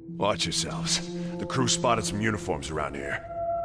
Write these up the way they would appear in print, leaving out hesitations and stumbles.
Watch yourselves. The crew spotted some uniforms around here.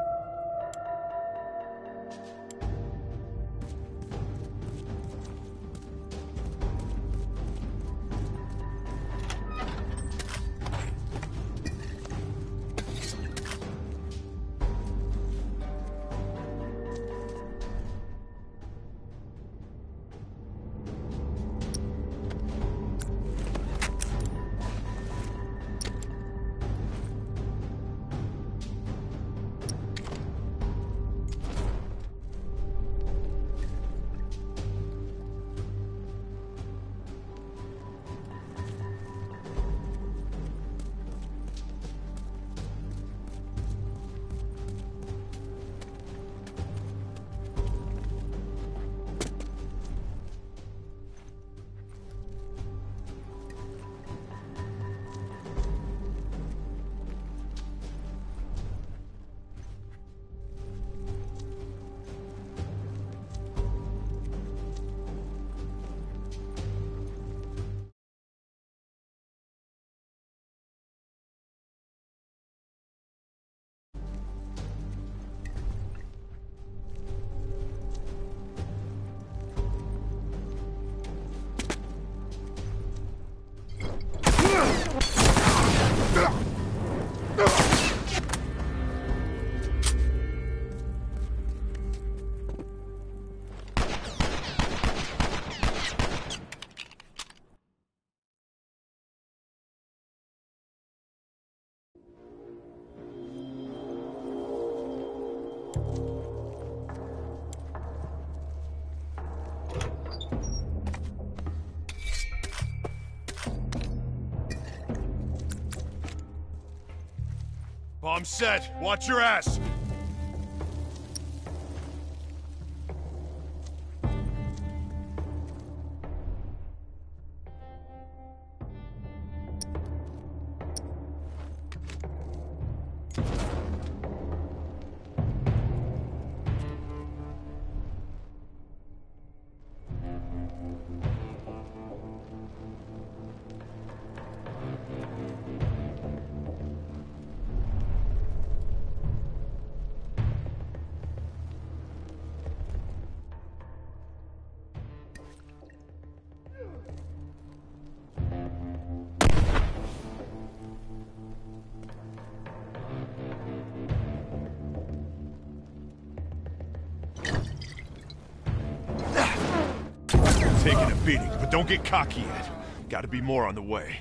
Bomb set. Watch your ass. Taking a beating, but don't get cocky yet. Gotta be more on the way.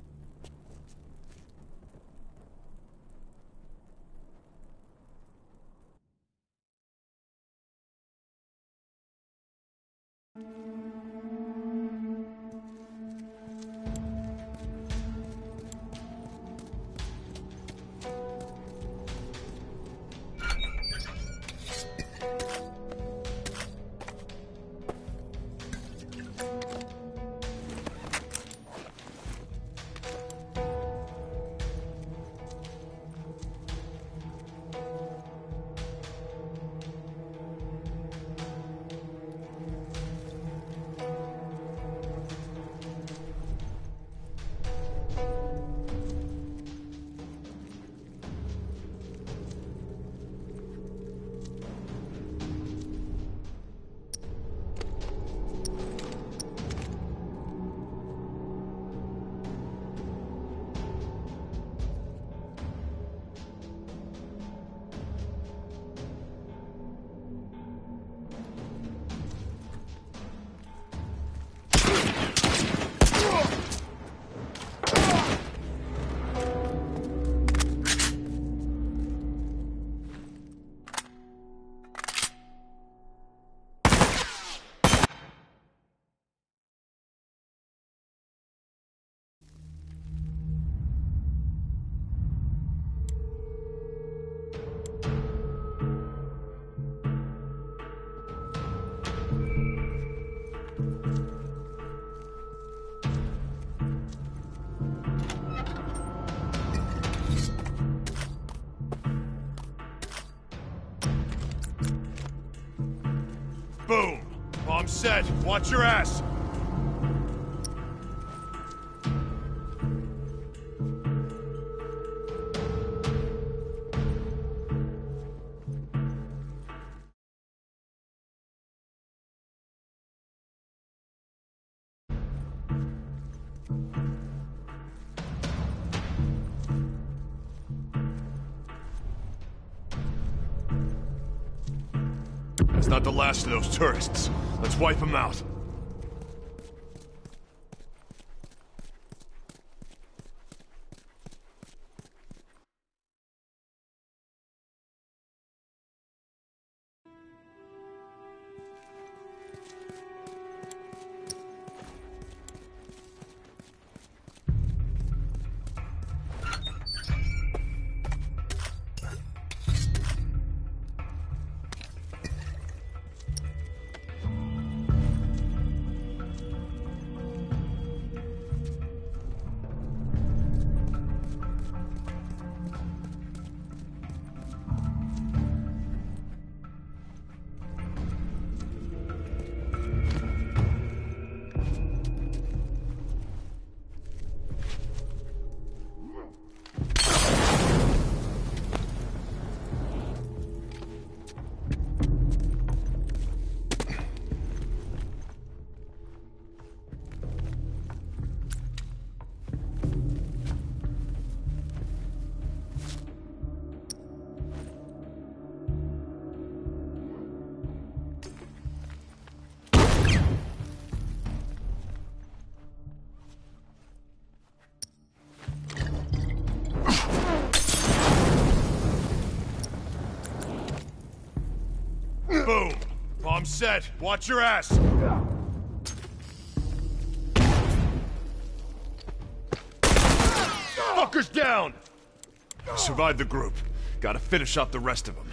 Boom! Bomb set. Watch your ass. not the last of those tourists. Let's wipe them out. Boom! Bomb set. Watch your ass! Fuckers down! Survived the group. Gotta finish off the rest of them.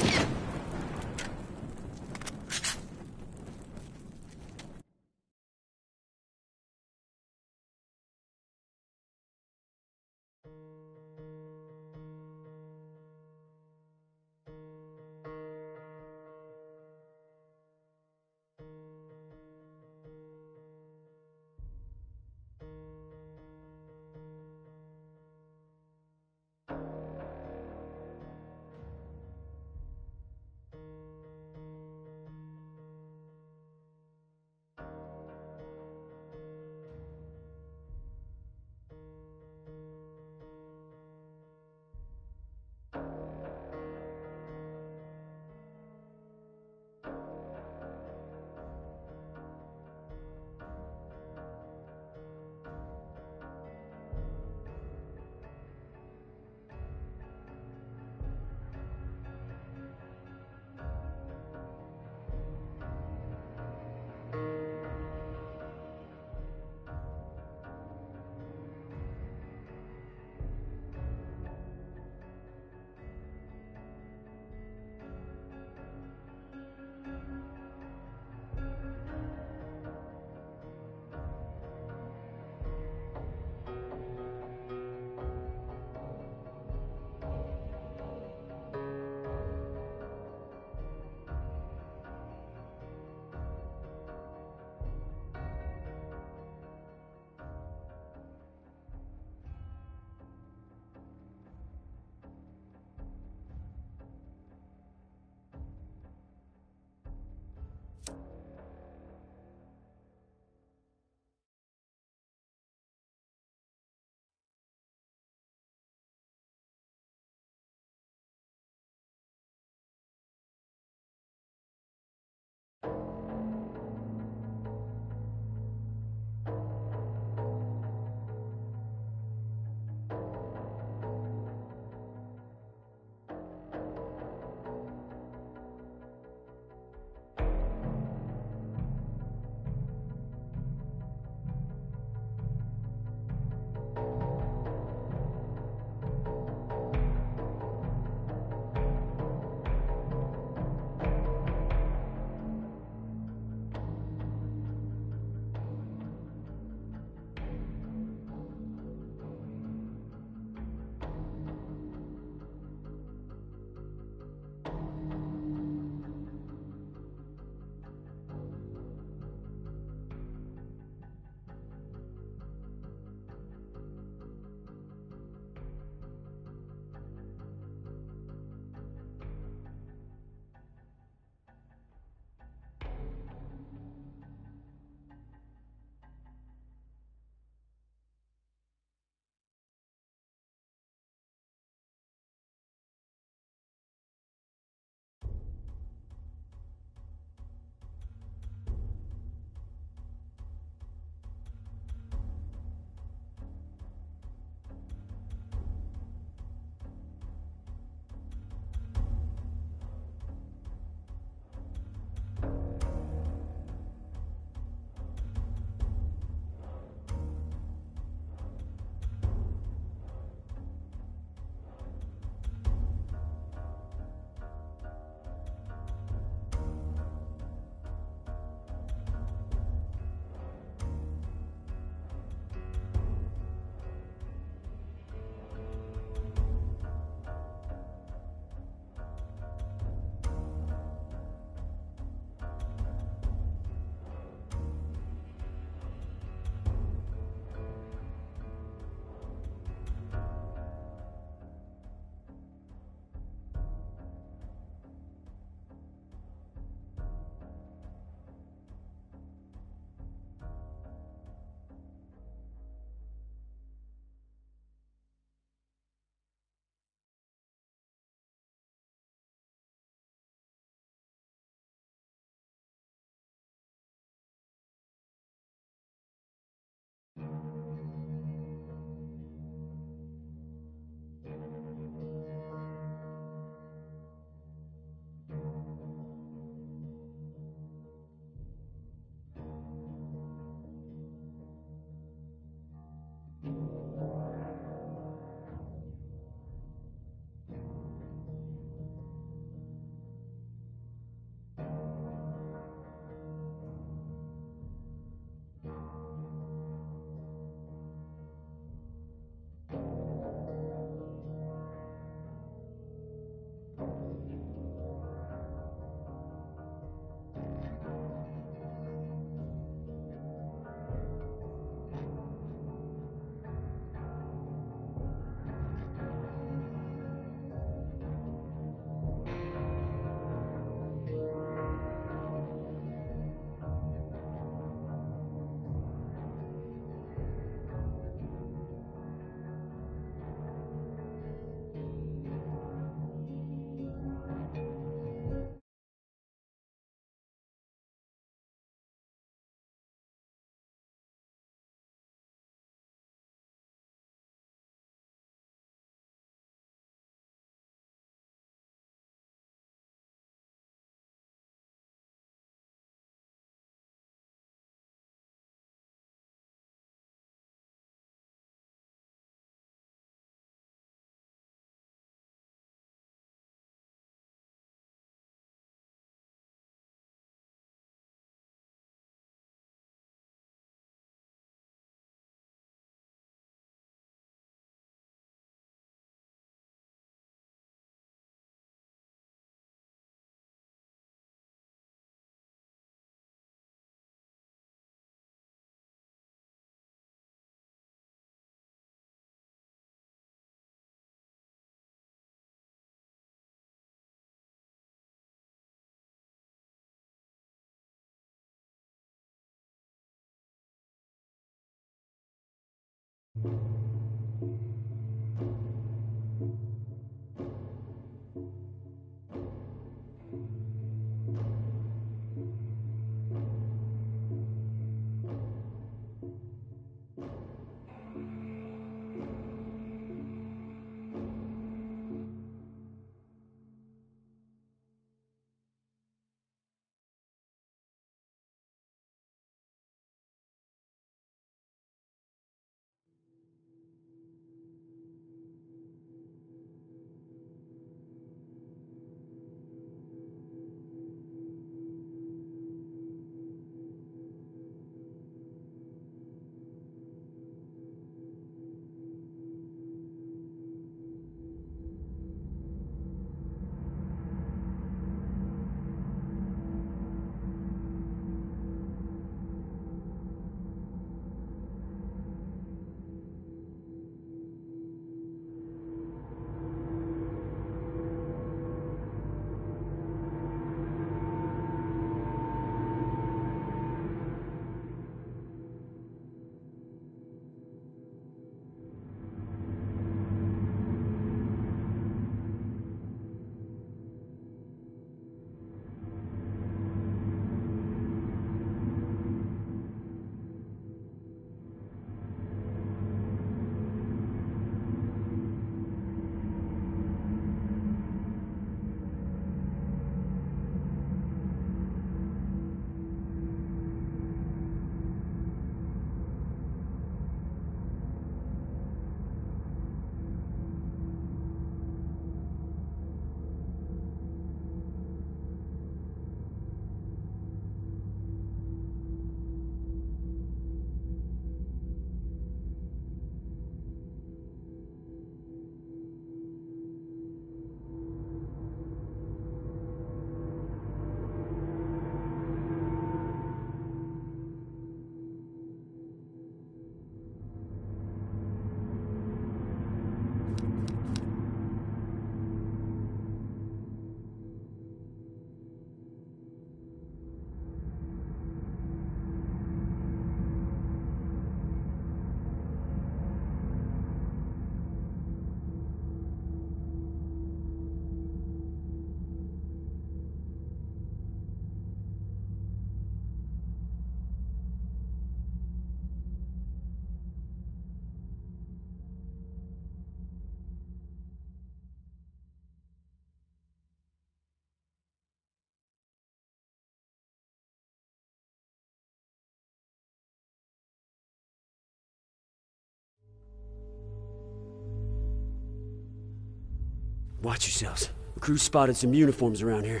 Watch yourselves. The crew spotted some uniforms around here.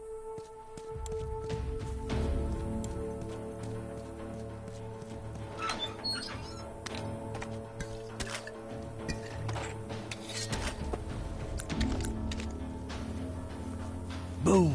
Boom.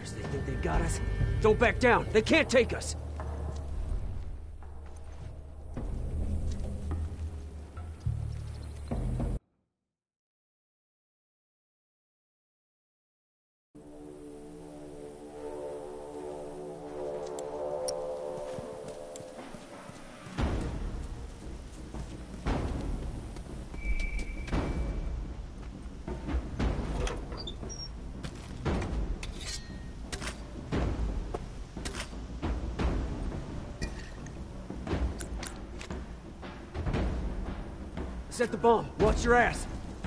Bastards, they think they got us. Don't back down. They can't take us. Set the bomb. Watch your ass.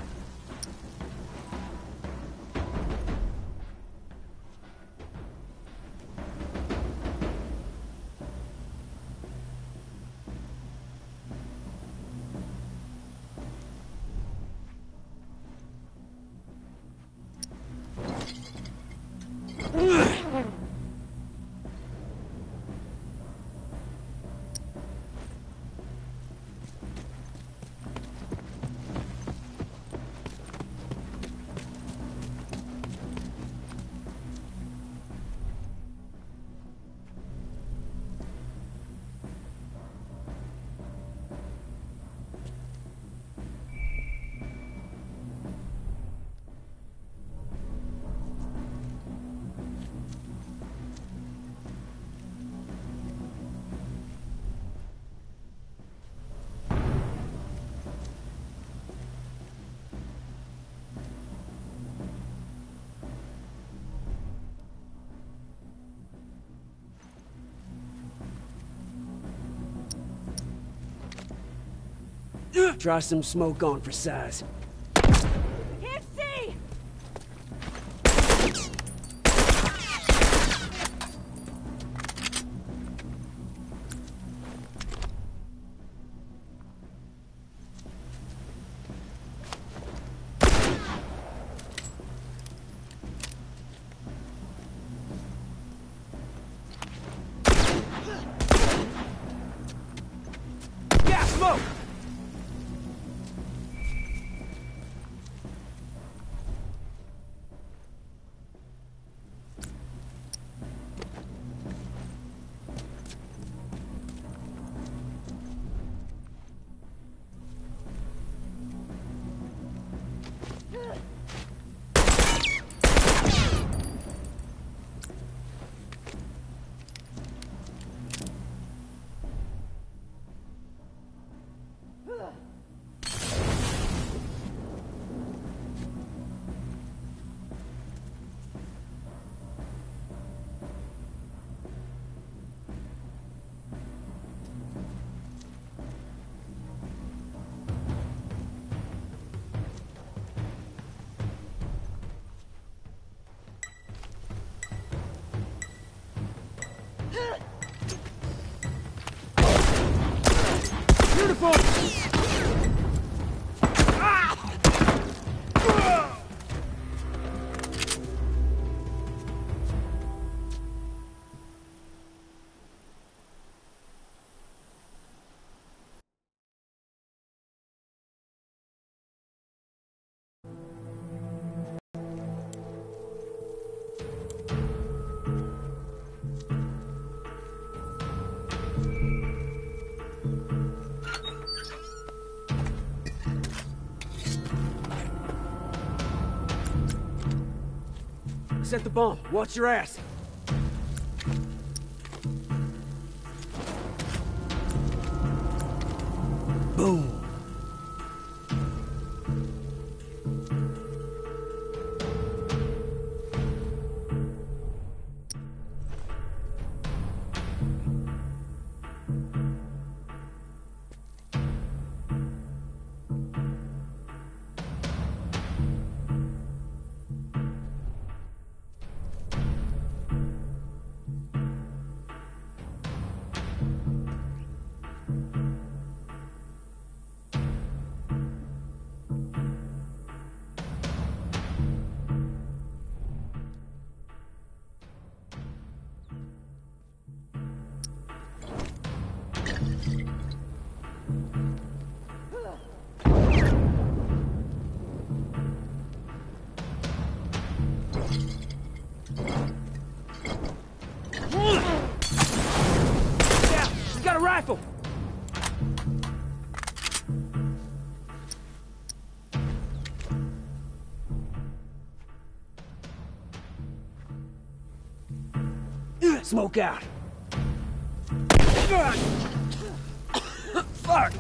Try some smoke on for size. Can't see! Yeah, smoke! Beautiful! Set the bomb. Watch your ass. Boom. Smoke out. Fuck!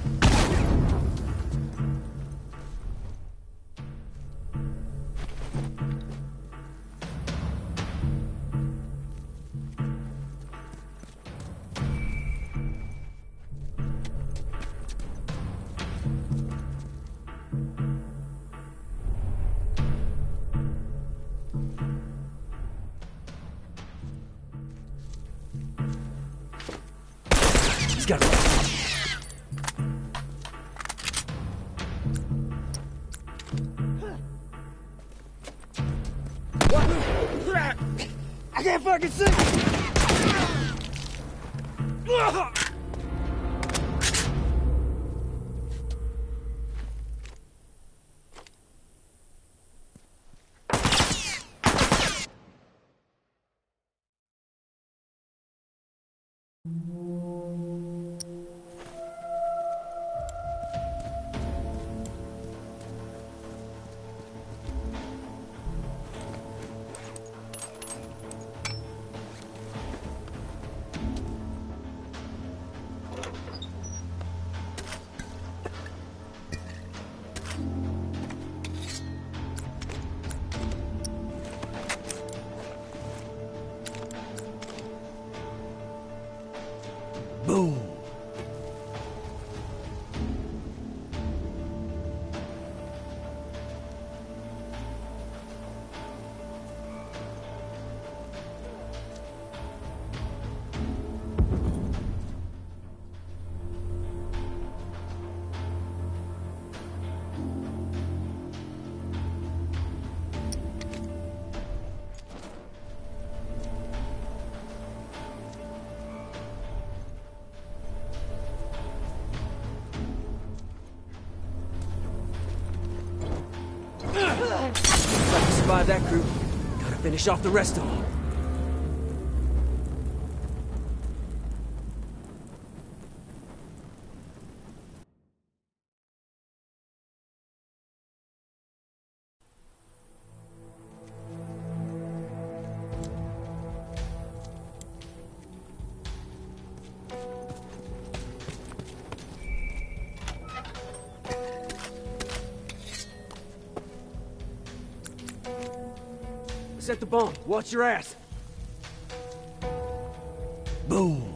He's got it. I can't fucking see! Boom! Looks like we survived that crew. Gotta finish off the rest of them. Set the bomb. Watch your ass. Boom.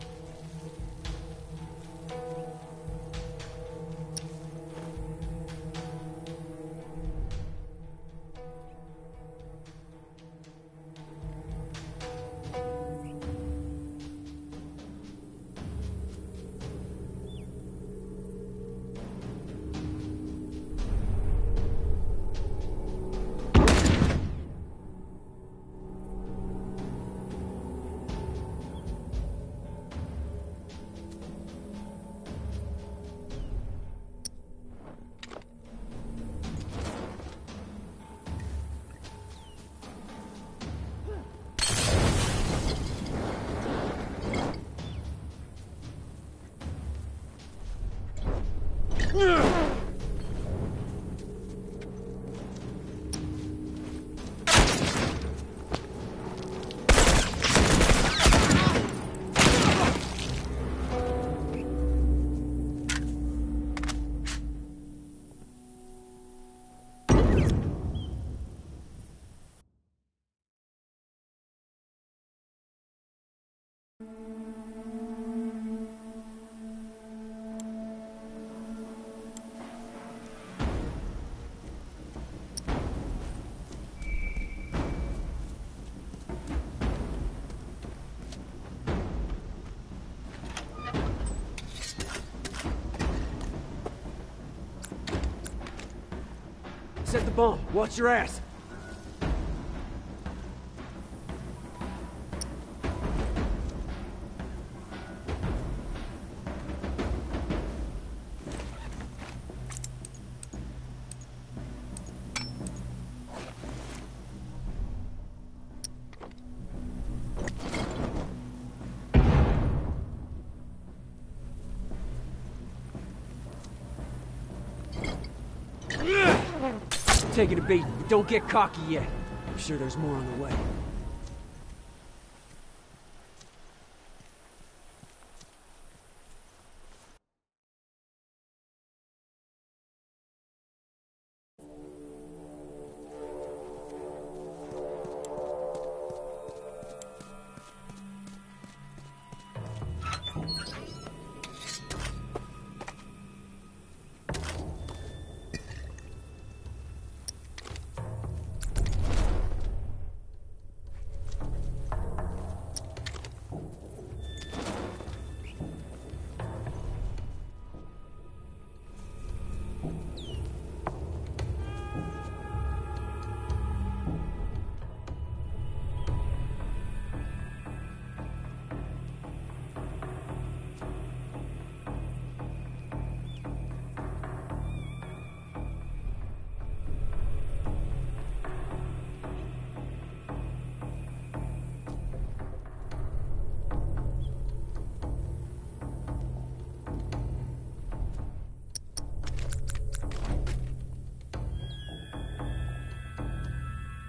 Set the bomb. Watch your ass. Taking a beat, but don't get cocky yet. I'm sure there's more on the way.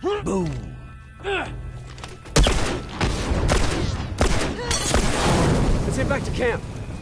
Boom. Let's head back to camp.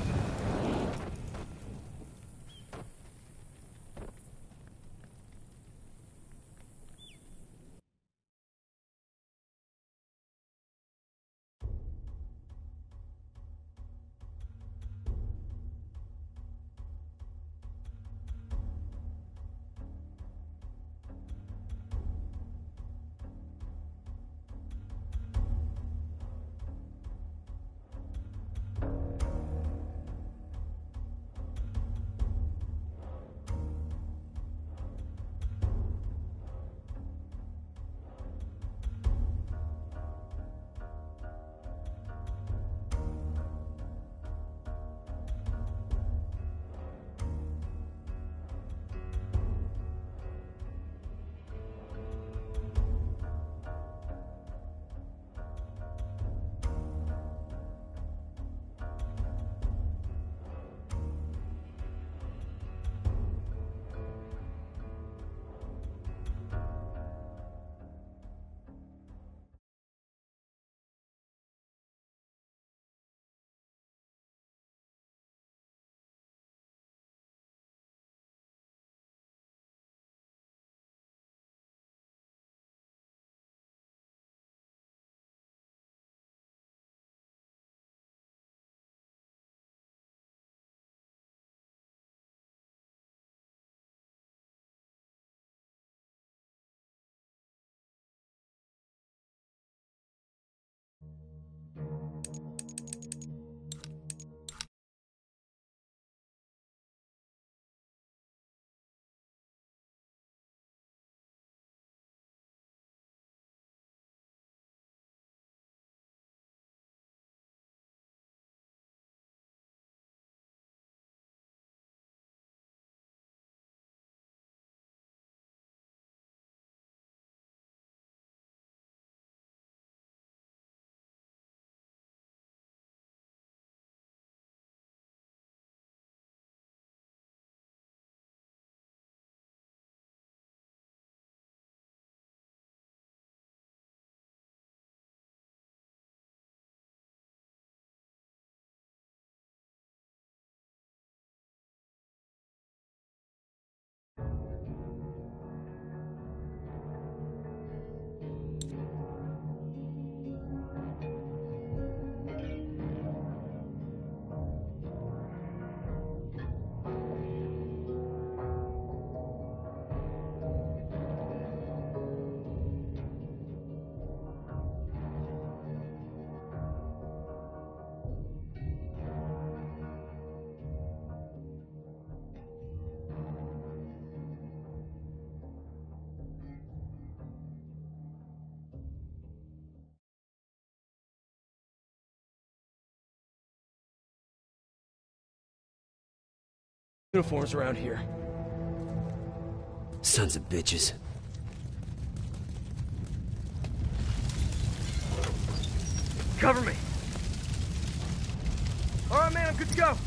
Uniforms around here. Sons of bitches. Cover me! Alright, man, I'm good to go.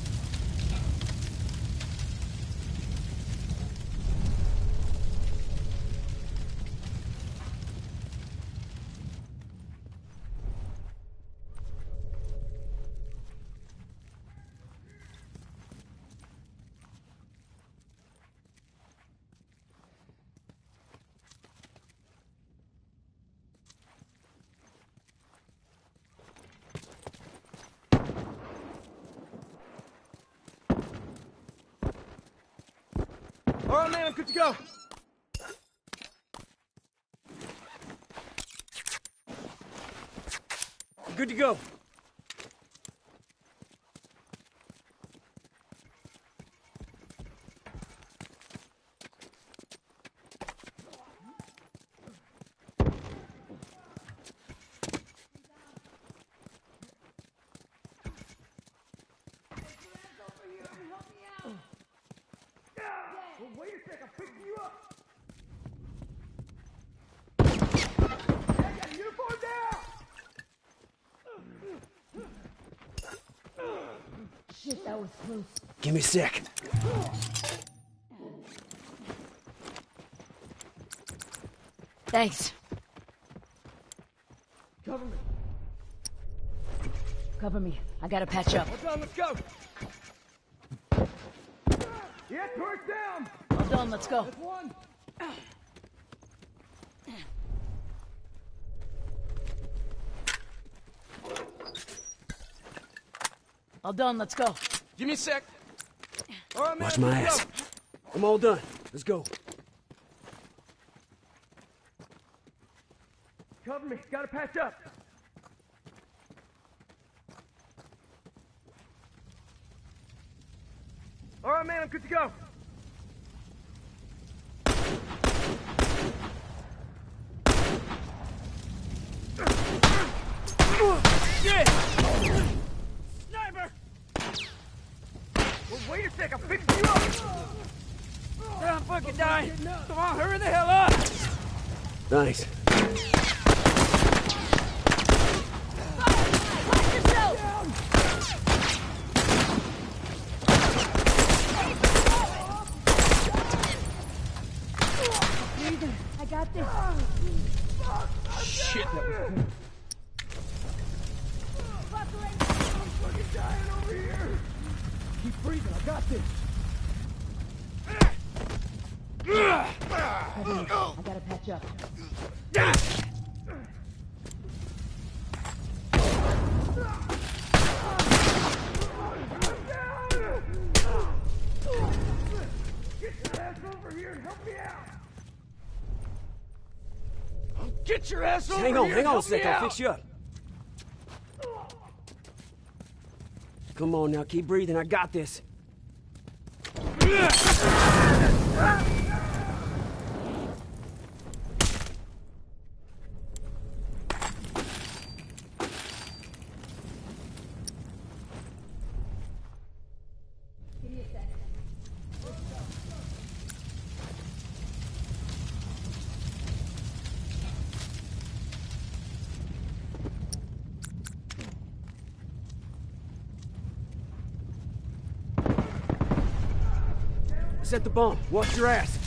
Alright, man, I'm good to go. Good to go. Wait a sec, I'm picking you up! Uniform down! Shit, that was close. Give me a sec. Thanks. Cover me. Cover me. I gotta patch up. All done, let's go. Yeah, torch down! All done, let's go. That's one! All done, let's go. Give me a sec. All right, man. Watch my let's ass. go. I'm all done. Let's go. Cover me, gotta patch up! All right, man, I'm good to go. Shit! Sniper! Well, wait a sec, I'll fix you up! I'm fucking dying! Come on, hurry the hell up! Nice. Watch yourself! Breathe. I got this. Shit, that was good. I'm fucking dying over here! Keep breathing, I got this. I gotta patch up. Get your ass over here and help me out! Get your ass over Hang here on, hang and on a help me sec. I'll out. fix you up. Come on now, keep breathing. I got this. Set the bomb. Watch your ass.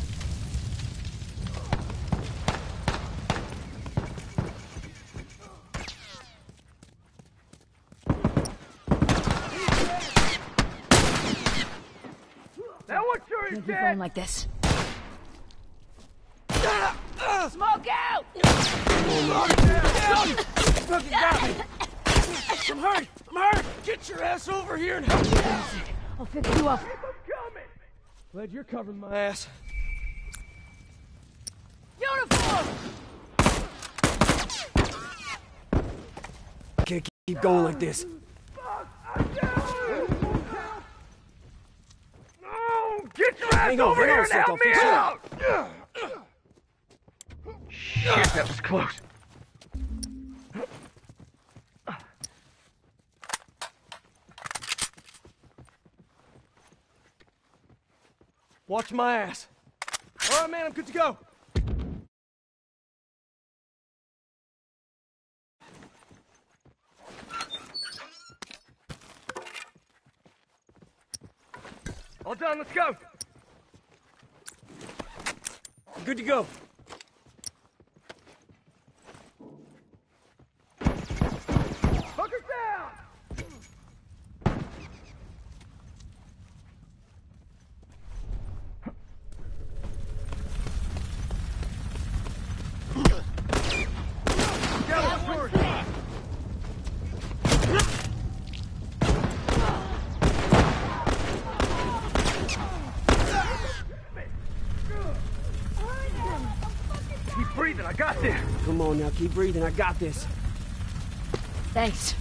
That one sure is Can't keep dead! going like this. Smoke out! Fucking got me. I'm hurt. I'm hurt. Get your ass over here and help me out. I'll fix you up. I'm coming! Glad you're covering my ass. Uniform! Can't keep going like this. Fuck! I'm down! No! Get your ass Hang on, over hang on here a and sec, I'll help me fix you out! up. Shit, that was close. Watch my ass. All right, man, I'm good to go. All done, let's go! Good to go. Fuckers down! Keep breathing, I got this! Come on now, keep breathing. I got this. Thanks.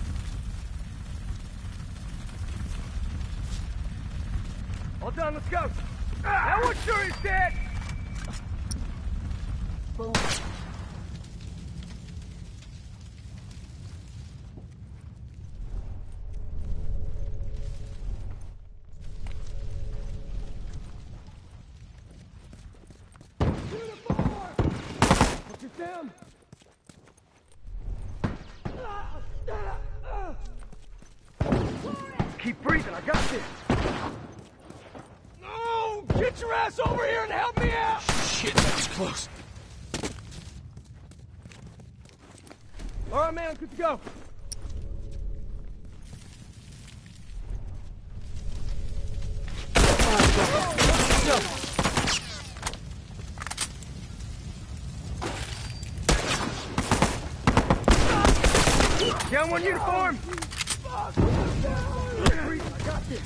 All done, let's go! That one sure is dead! Boom. Put your down! Keep breathing, I got this! No! Get your ass over here and help me out! Shit, that was close. All right, man, I'm good to go. Down one uniform! I got this.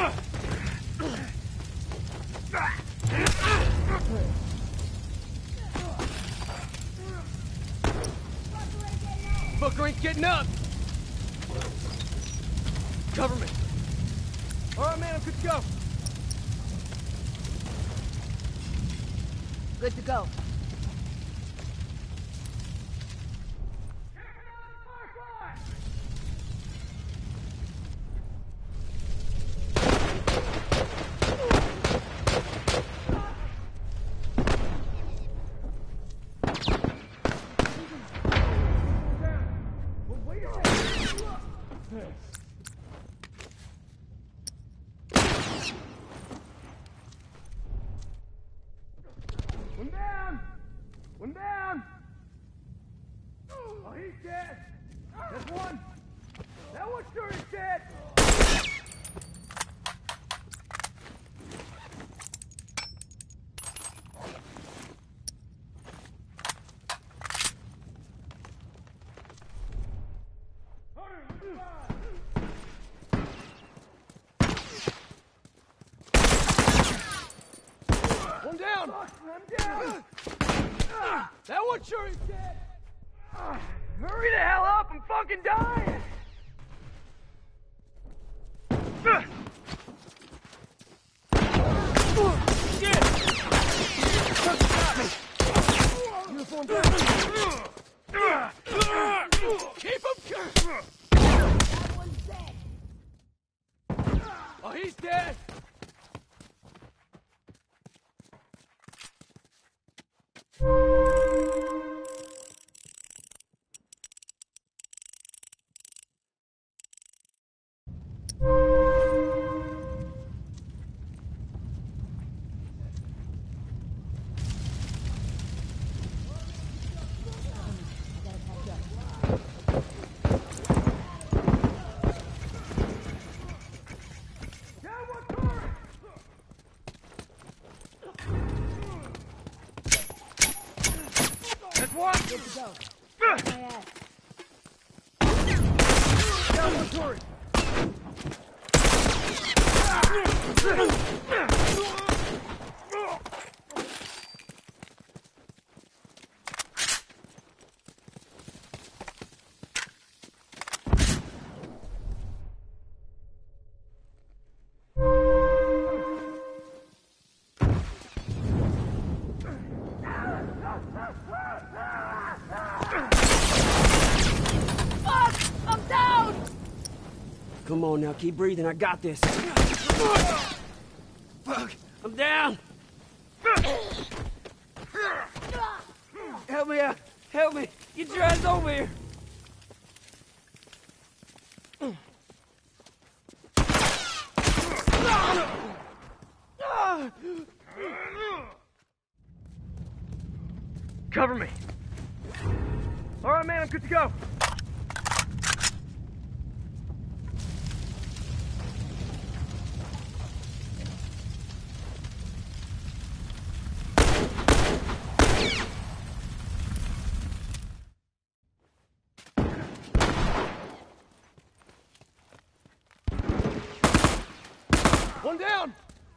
Booker ain't getting up! Cover me. All right, man, I'm good to go. Good to go. One down! One down! Oh, he's dead! That's one! That one sure is dead! One down! I'm down! That one sure is dead! Hurry the hell up! I'm fucking dying! Shit! Got me! Uniform down! Keep him! That one's dead. Oh, he's dead! That's one! Good to go. My ass. Down one turret! Fuck! I'm down! Come on now, keep breathing. I got this. Fuck! I'm down! Help me out! Help me! Get your ass over here! Cover me! All right, man, I'm good to go. One down!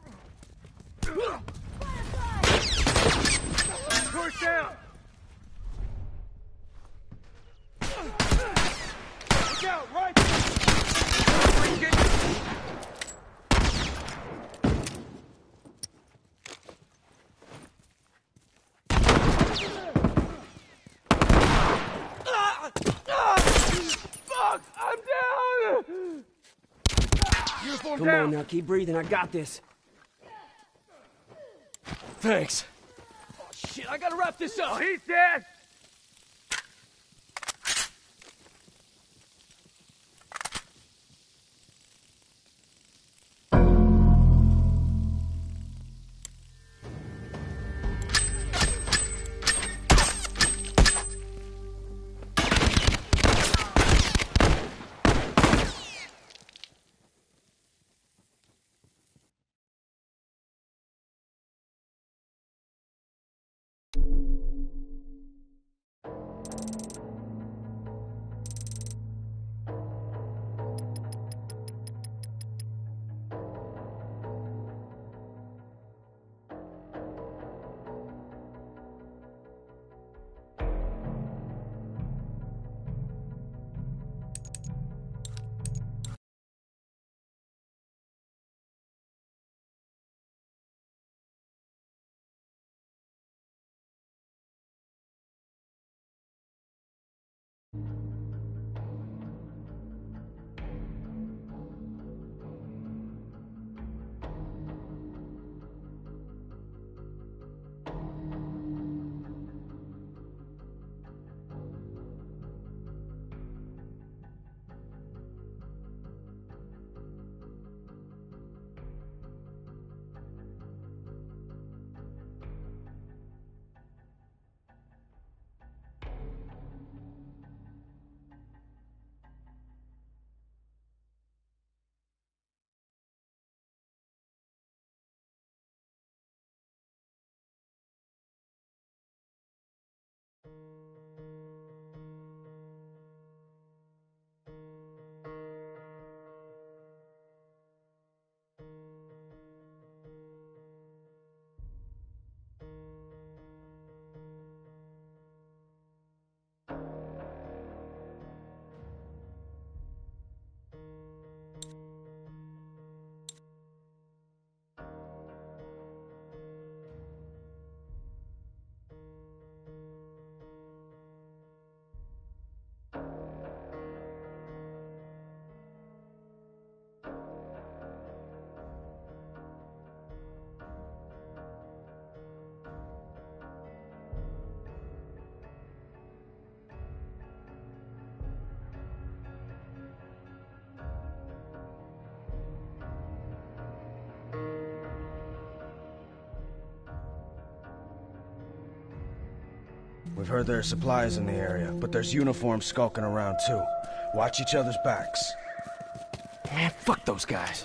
Push down! Look out, right! Fuck! I'm down! Uniform Come down! on now, keep breathing. I got this. Thanks. Oh, shit, I gotta wrap this up. Oh, he's dead! We've heard there are supplies in the area, but there's uniforms skulking around too. Watch each other's backs. Man, fuck those guys.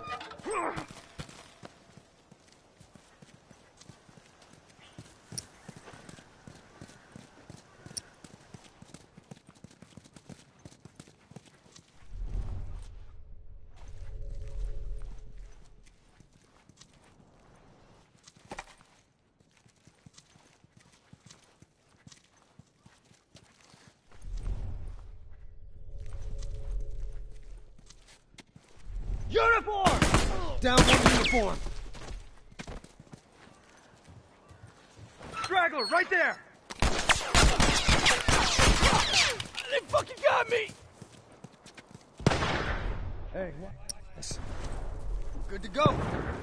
Uniform! Down one uniform! Straggler, right there! They fucking got me! Hey, what? Good to go. Oh,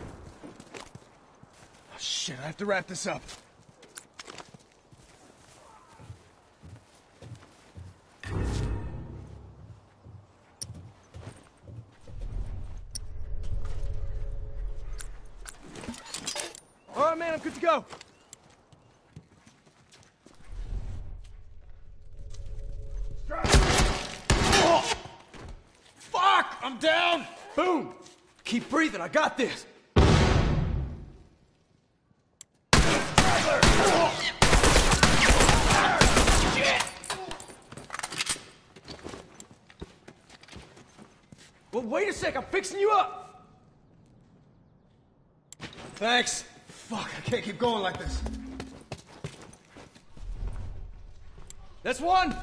shit, I have to wrap this up. All right, man, I'm good to go. Oh! Fuck! I'm down! Boom! Keep breathing, I got this! Well, wait a sec, I'm fixing you up! Thanks. Fuck, I can't keep going like this. That's one!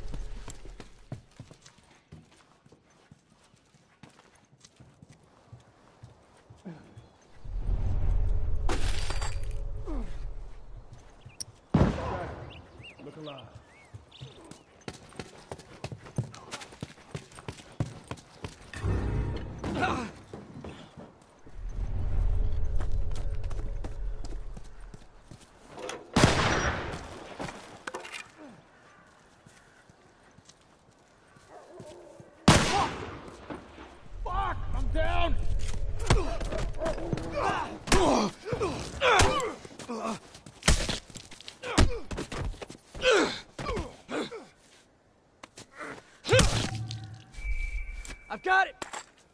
Look alive. Fuck! I'm down! I've got it!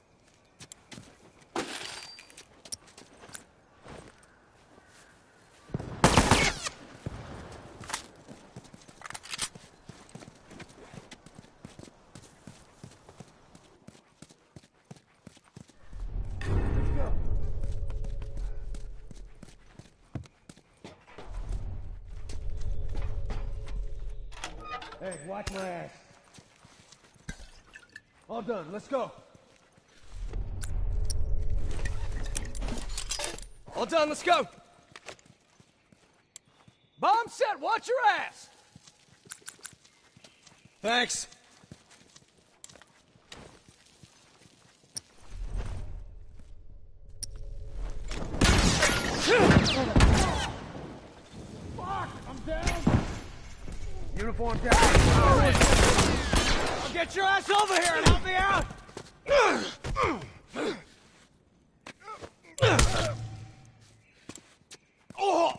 Hey, watch my ass. All done, let's go. All done, let's go! Bomb set, watch your ass! Thanks. Fuck! I'm down! Uniform down. I'll get your ass over here and help me out! Oh!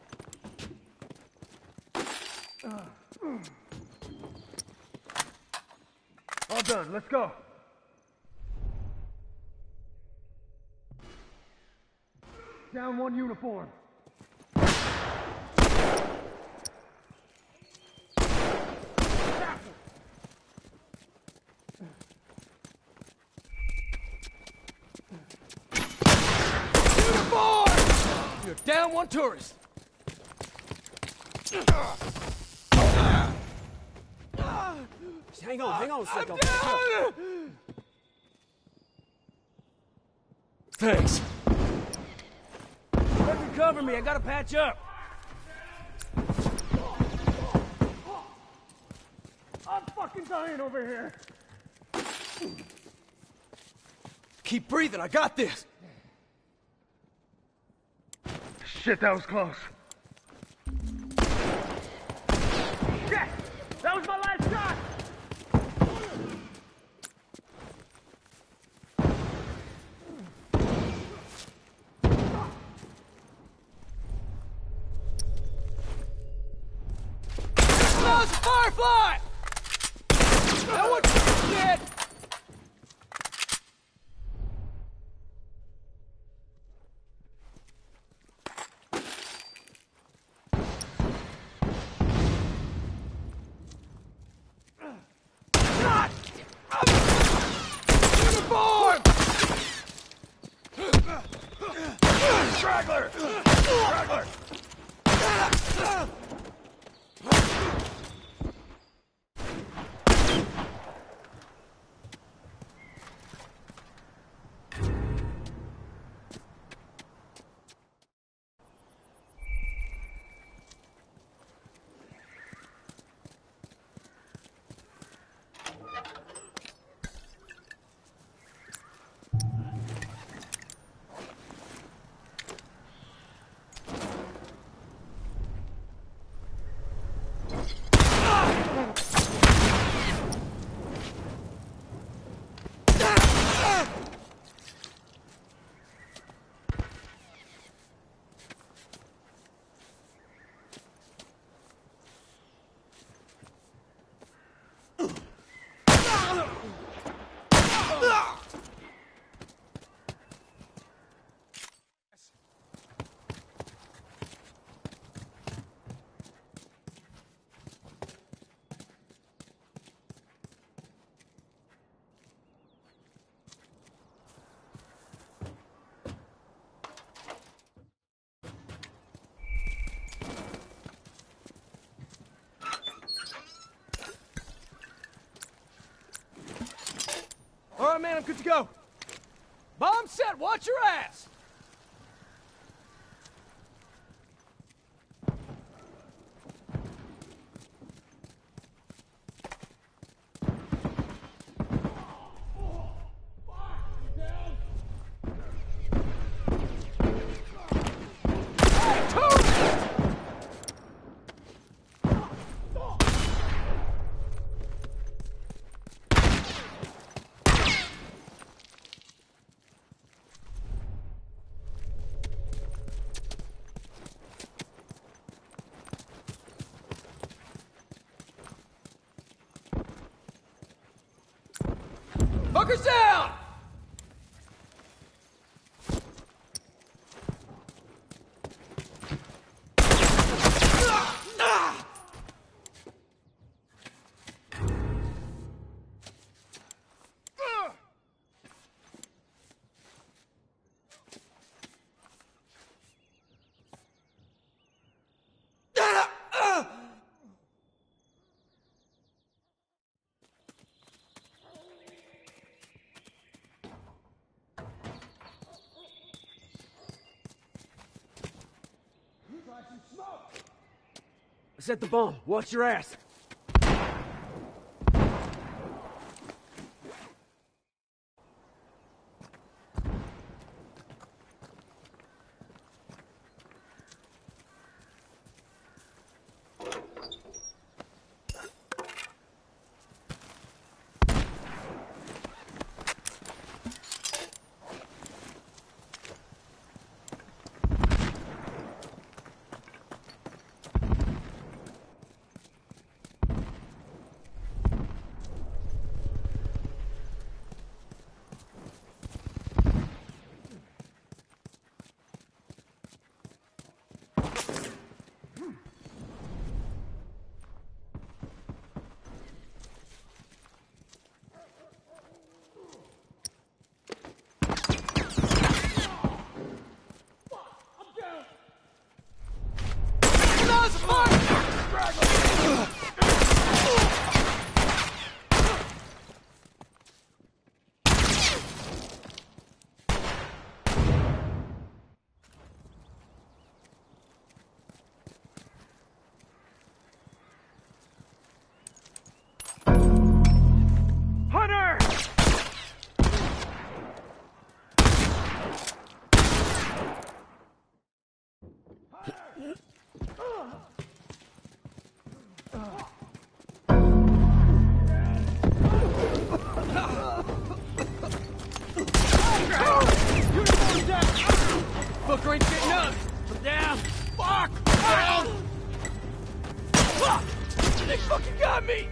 All done, let's go. Down one uniform. You're down one tourist. Hang on a second. I'm down! Thanks. Fucking cover me, I gotta patch up. I'm fucking dying over here. Keep breathing, I got this! Shit, that was close. Yes! That was my last shot! it's a firefly! That one's dead! Uniform! Straggler! Straggler! All right, man, I'm good to go. Bomb set, watch your ass! Fuckers down! Set the bomb. Watch your ass. Fucker ain't getting up! I'm down! Fuck! Down! Fuck! fucking got me!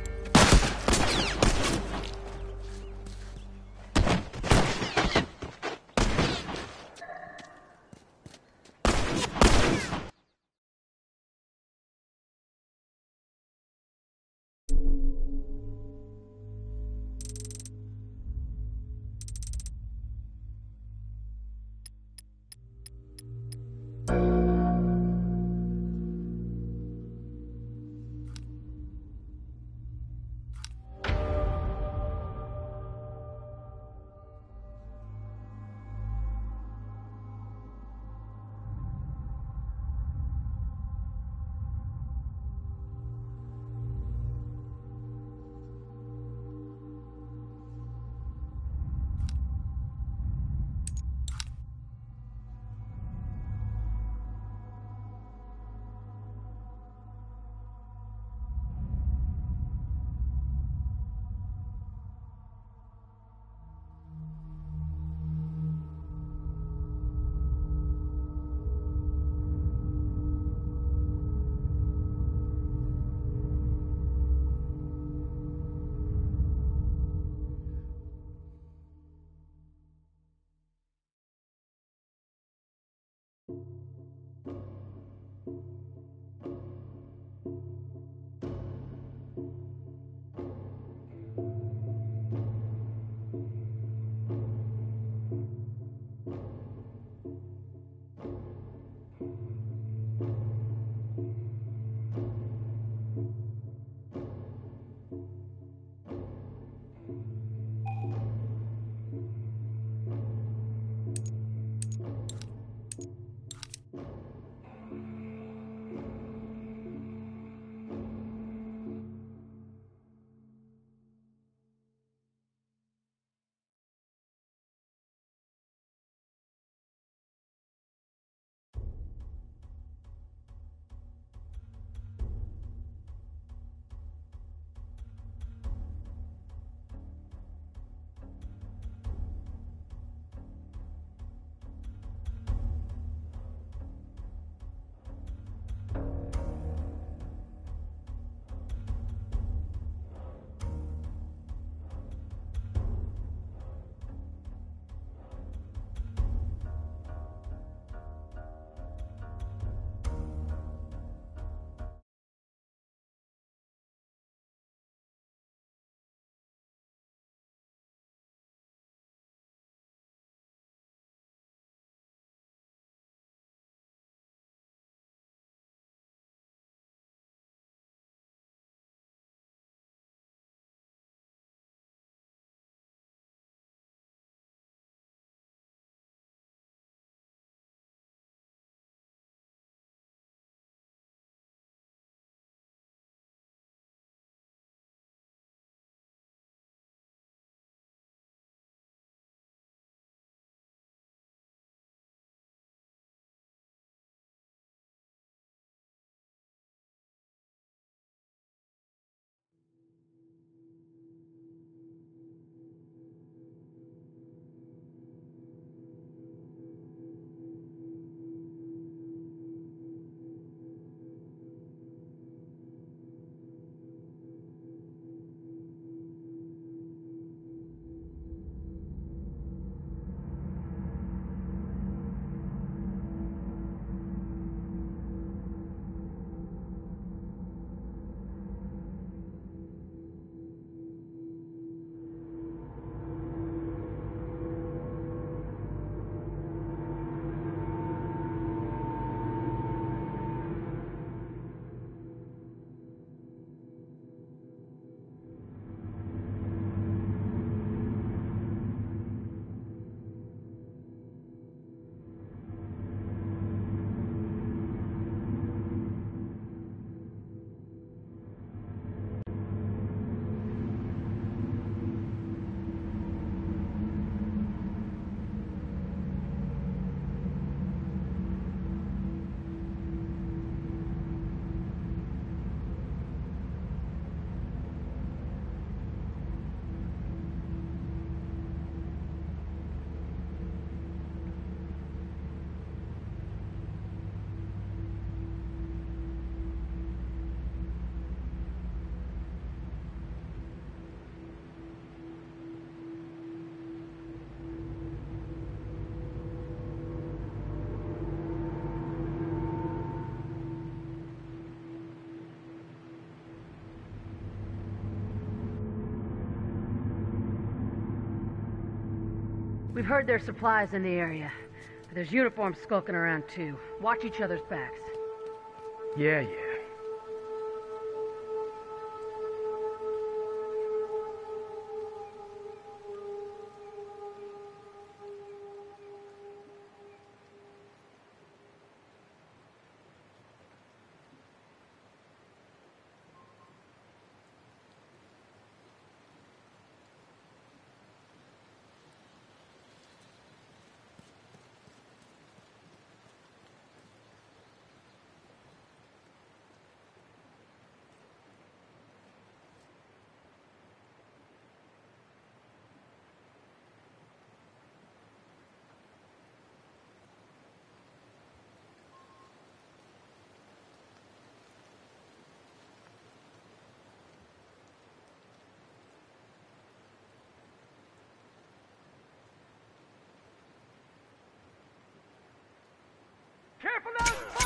We've heard there's supplies in the area. But there's uniforms skulking around too. Watch each other's backs. Yeah. Careful now!